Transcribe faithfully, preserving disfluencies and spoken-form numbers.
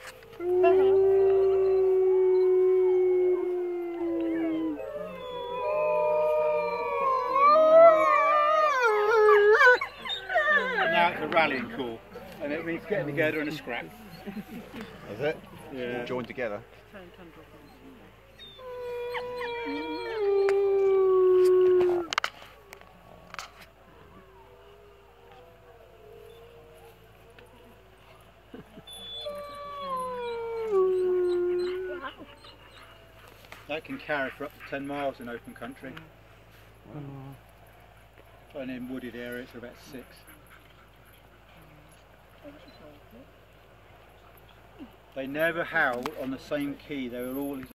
Now it's a rallying call, and it means getting together in a scrap. Is it? Yeah. All joined together. That can carry for up to ten miles in open country. Wow. And in wooded areas are about six. They never howl on the same key, they were all